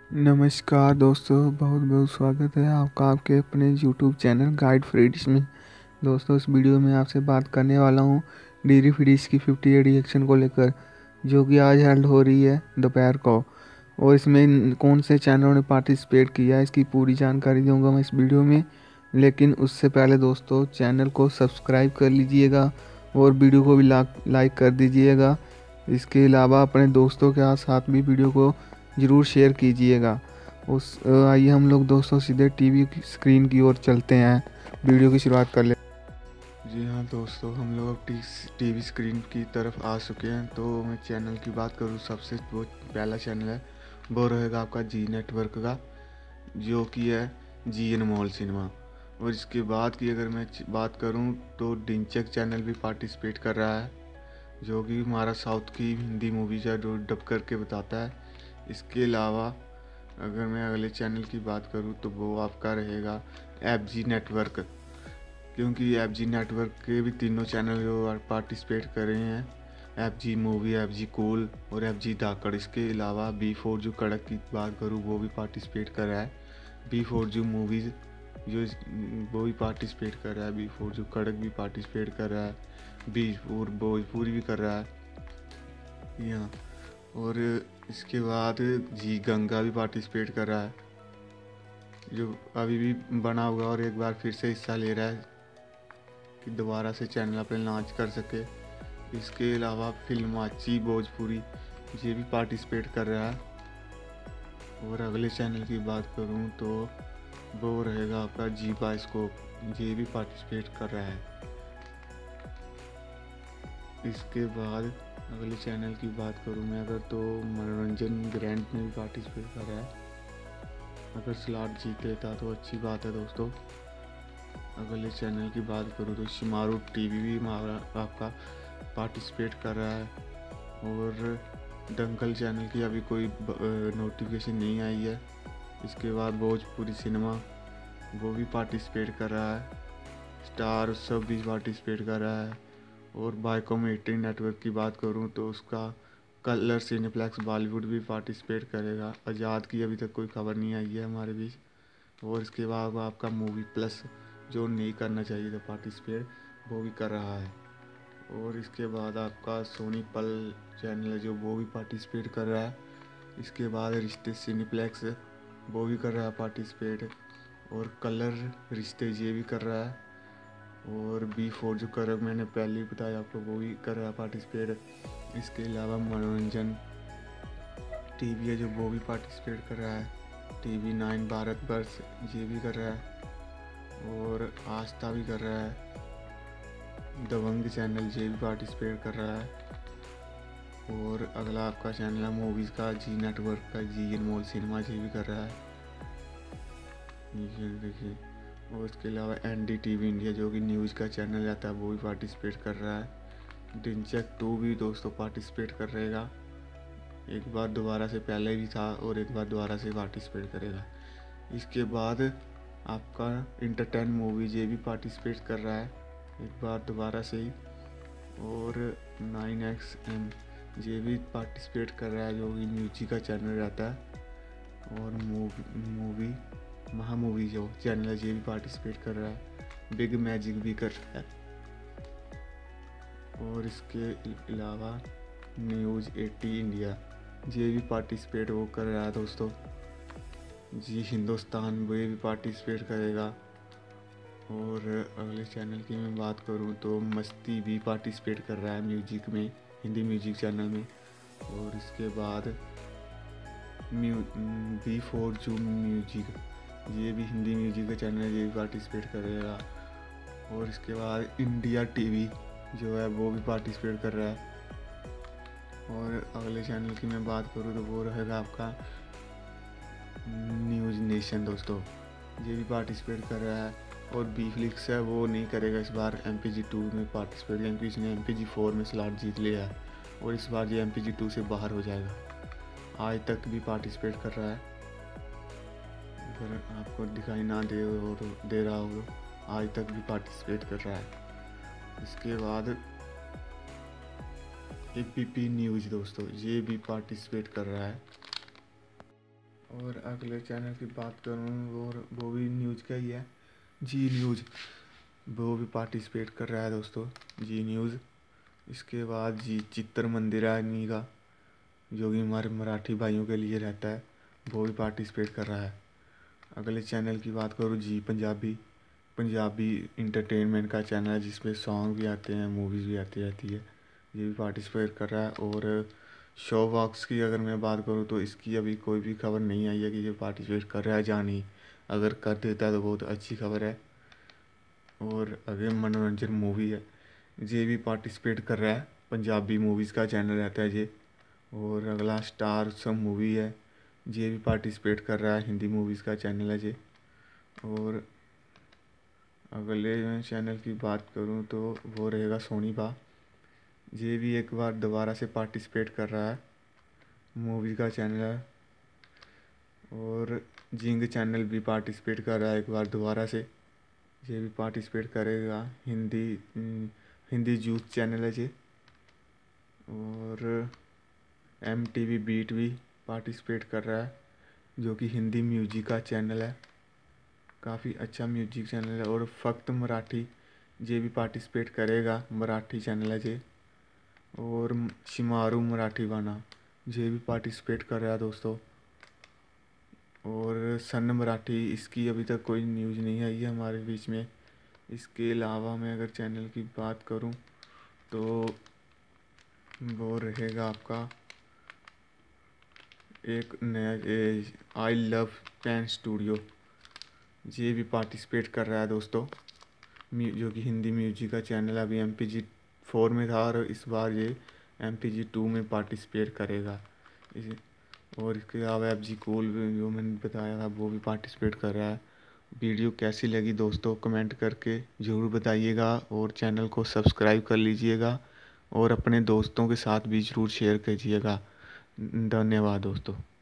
नमस्कार दोस्तों, बहुत बहुत स्वागत है आपका आपके अपने यूट्यूब चैनल गाइड फ्रीडिश में। दोस्तों, इस वीडियो में आपसे बात करने वाला हूँ डेयरी फ्रीडिश की 58 रिएक्शन को लेकर, जो कि आज हेल्ड हो रही है दोपहर को। और इसमें कौन से चैनलों ने पार्टिसिपेट किया है, इसकी पूरी जानकारी दूंगा मैं इस वीडियो में। लेकिन उससे पहले दोस्तों, चैनल को सब्सक्राइब कर लीजिएगा और वीडियो को भी लाइक कर दीजिएगा। इसके अलावा अपने दोस्तों के साथ भी वीडियो को ज़रूर शेयर कीजिएगा। आइए हम लोग दोस्तों सीधे टीवी की स्क्रीन की ओर चलते हैं, वीडियो की शुरुआत कर ले। जी हाँ दोस्तों, हम लोग अब टीवी स्क्रीन की तरफ आ चुके हैं। तो मैं चैनल की बात करूँ, सबसे वो पहला चैनल है वो रहेगा आपका जी नेटवर्क का, जो कि है जी अनमोल सिनेमा। और इसके बाद की अगर मैं बात करूँ तो डिंचक चैनल भी पार्टिसिपेट कर रहा है, जो कि हमारा साउथ की हिंदी मूवीज है जो डब करके बताता है। इसके अलावा अगर मैं अगले चैनल की बात करूँ तो वो आपका रहेगा एफ जी नेटवर्क, क्योंकि एफ जी नेटवर्क के भी तीनों चैनल जो पार्टिसिपेट कर रहे हैं, F G movie, F G cool और एफ जी धाकड़। इसके अलावा बी फोर जो कड़क की बात करूँ वो भी पार्टिसिपेट कर रहा है। बी फोर जो मूवीज़ जो वो भी पार्टिसिपेट कर रहा है। बी फोर जो कड़क भी पार्टिसिपेट कर रहा है। बी फोर भोजपुरी भी कर रहा है यहाँ। और इसके बाद जी गंगा भी पार्टिसिपेट कर रहा है, जो अभी भी बना हुआ और एक बार फिर से हिस्सा ले रहा है कि दोबारा से चैनल अपने लॉन्च कर सके। इसके अलावा फिल्माची भोजपुरी ये भी पार्टिसिपेट कर रहा है। और अगले चैनल की बात करूं तो वो रहेगा आपका जी बायोस्कोप, ये भी पार्टिसिपेट कर रहा है। इसके बाद अगले चैनल की बात करूं मैं अगर तो मनोरंजन ग्रैंड में भी पार्टिसिपेट कर रहा है। अगर स्लॉट जीत लेता तो अच्छी बात है दोस्तों। अगले चैनल की बात करूँ तो शिमारू टीवी भी हमारा आपका पार्टिसिपेट कर रहा है। और दंगल चैनल की अभी कोई नोटिफिकेशन नहीं आई है। इसके बाद भोजपुरी सिनेमा वो भी पार्टिसिपेट कर रहा है। स्टार उत्सव भी पार्टिसिपेट कर रहा है। और बायोकॉमेट्री नेटवर्क की बात करूँ तो उसका कलर सिनेप्लेक्स बॉलीवुड भी पार्टिसिपेट करेगा। आज़ाद की अभी तक कोई खबर नहीं आई है हमारे बीच। और इसके बाद आपका मूवी प्लस जो नहीं करना चाहिए था पार्टिसिपेट, वो भी कर रहा है। और इसके बाद आपका सोनी पल चैनल है जो वो भी पार्टिसिपेट कर रहा है। इसके बाद रिश्ते सिनेप्लेक्स वो भी कर रहा है पार्टिसिपेट। और कलर रिश्ते ये भी कर रहा है। और बी फोर जो कर मैंने पहले ही बताया आपको, वो भी कर रहा है पार्टिसिपेट। इसके अलावा मनोरंजन टीवी है जो वो भी पार्टिसिपेट कर रहा है। टीवी 9 भारत वर्ष ये भी कर रहा है। और आस्था भी कर रहा है। दबंग चैनल ये भी पार्टिसिपेट कर रहा है। और अगला आपका चैनल है मूवीज़ का जी नेटवर्क का, जी अनमोल सिनेमा ये भी कर रहा है, ये देखिए। और इसके अलावा N D T V India जो कि न्यूज़ का चैनल रहता है वो भी पार्टिसिपेट कर रहा है। डिंचक 2 भी दोस्तों पार्टिसिपेट कर रहेगा। एक बार दोबारा से पहले भी था और एक बार दोबारा से पार्टिसिपेट करेगा। इसके बाद आपका इंटरटेन मूवीज ये भी पार्टिसिपेट कर रहा है एक बार दोबारा से ही। और 9XM ये भी पार्टिसिपेट कर रहा है, जो कि म्यूजिक का चैनल रहता है। और मूवी महा मूवी जो चैनल है ये भी पार्टिसिपेट कर रहा है। बिग मैजिक भी कर रहा है। और इसके अलावा न्यूज़ 80 इंडिया ये भी पार्टिसिपेट वो कर रहा है दोस्तों। जी हिंदुस्तान वो भी पार्टिसिपेट करेगा। और अगले चैनल की मैं बात करूँ तो मस्ती भी पार्टिसिपेट कर रहा है म्यूजिक में, हिंदी म्यूजिक चैनल में। और इसके बाद बी फोर जू म्यूजिक ये भी हिंदी म्यूजिक का चैनल है, ये भी पार्टिसिपेट करेगा। और इसके बाद इंडिया टीवी जो है वो भी पार्टिसिपेट कर रहा है। और अगले चैनल की मैं बात करूँ तो वो रहेगा आपका न्यूज़ नेशन दोस्तों, ये भी पार्टिसिपेट कर रहा है। और बी फ्लिक्स है वो नहीं करेगा इस बार MPG 2 में पार्टिसिपेट, क्योंकि इसने MPG 4 में स्लॉट जीत लिया है और इस बार ये MPG 2 से बाहर हो जाएगा। आज तक भी पार्टिसिपेट कर रहा है, अगर आपको दिखाई ना दे रहा हो तो आज तक भी पार्टिसिपेट कर रहा है। इसके बाद APP न्यूज़ दोस्तों ये भी पार्टिसिपेट कर रहा है। और अगले चैनल की बात करूँ और वो भी न्यूज़ का ही है, जी न्यूज़। वो भी पार्टिसिपेट कर रहा है दोस्तों, जी न्यूज़। इसके बाद जी चित्र मंदिरानी का, जो कि हमारे मराठी भाइयों के लिए रहता है, वो भी पार्टिसिपेट कर रहा है। अगले चैनल की बात करूँ, जी पंजाबी। पंजाबी इंटरटेनमेंट का चैनल है, जिसमें सॉन्ग भी आते हैं, मूवीज़ भी आती रहती है। ये भी पार्टिसिपेट कर रहा है। और शो बॉक्स की अगर मैं बात करूँ तो इसकी अभी कोई भी खबर नहीं आई है कि ये पार्टिसिपेट कर रहा है या नहीं। अगर कर देता है तो बहुत अच्छी खबर है। और अगर मनोरंजन मूवी है, ये भी पार्टिसिपेट कर रहा है। पंजाबी मूवीज़ का चैनल रहता है ये। और अगला स्टार सम मूवी है, ये भी पार्टिसिपेट कर रहा है, हिंदी मूवीज़ का चैनल है ये। और अगले मैं चैनल की बात करूँ तो वो रहेगा सोनी बा। ये भी एक बार दोबारा से पार्टिसिपेट कर रहा है, मूवी का चैनल है। और जिंग चैनल भी पार्टिसिपेट कर रहा है एक बार दोबारा से, ये भी पार्टिसिपेट करेगा। हिंदी यूथ चैनल है ये। और MTV बीट भी पार्टिसिपेट कर रहा है, जो कि हिंदी म्यूजिक का चैनल है, काफ़ी अच्छा म्यूजिक चैनल है। और फ़क्त मराठी ये भी पार्टिसिपेट करेगा, मराठी चैनल है ये। और शिमारू मराठी गाना ये भी पार्टिसिपेट कर रहा है दोस्तों। और सन मराठी, इसकी अभी तक कोई न्यूज़ नहीं आई है हमारे बीच में। इसके अलावा मैं अगर चैनल की बात करूं तो वो रहेगा आपका एक नया आई लव पेन स्टूडियो, ये भी पार्टिसिपेट कर रहा है दोस्तों। जो कि हिंदी म्यूजिक का चैनल अभी MPG 4 में था और इस बार ये MPG 2 में पार्टिसिपेट करेगा। और इसके अलावा FG कूल जो मैंने बताया था वो भी पार्टिसिपेट कर रहा है। वीडियो कैसी लगी दोस्तों कमेंट करके ज़रूर बताइएगा, और चैनल को सब्सक्राइब कर लीजिएगा, और अपने दोस्तों के साथ भी ज़रूर शेयर कीजिएगा। धन्यवाद दोस्तों।